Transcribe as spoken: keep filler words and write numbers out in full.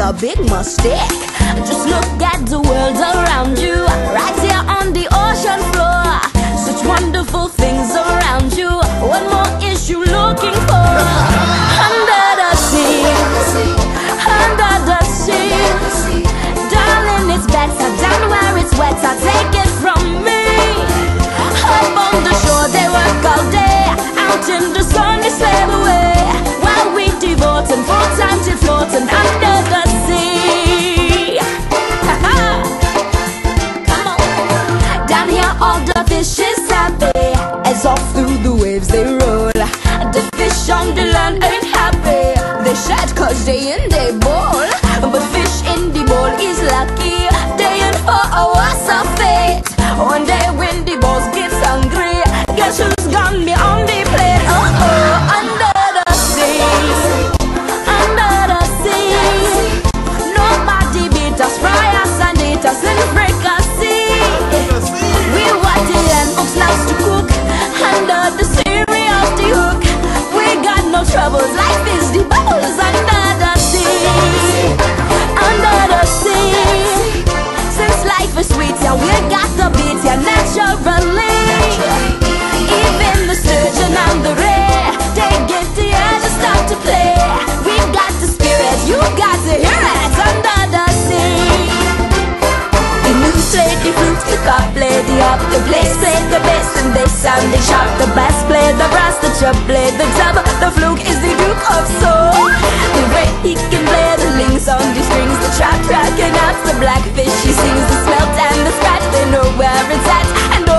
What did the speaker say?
a big mistake. Just look at the world around you, right here on the ocean floor. Such wonderful things around you. What more is you looking for? Under the sea, under the sea, darling, it's better down where it's wetter. Take it from me. Up on the shore they work all day, out in the sun they slave away, while we devote and full time to floating under the sea. Come on. Down here all the fish is happy, as off through the waves they roll. The fish on the land ain't happy, they shed cause they in they bowl. But fish in the bowl is lucky, they in for a worse of fate. One day when the boss gets hungry, guess who's gonna be on the plate? Oh oh, under the sea, under the sea, nobody beat us, fry us and eat us and break us sea. We what the land folks loves to cook, under the sea we off the hook. We got no troubles, life is the bubbles under the sea, under the sea. Since life is sweet, yeah, we got the beat, yeah, naturally. Even the sturgeon and the ray, they get the air to start to play. We got the spirit, you got to hear it under the sea. The news played the flute, the cop played the harp, the bass played the bass, and they sounded sharp. The bass played the brass, the chub played the tub, the fluke is the Duke of Soul. The way he can play the links on the strings, the trap tracking out the blackfish, he sings the smelt and the scratch, they know where it's at. And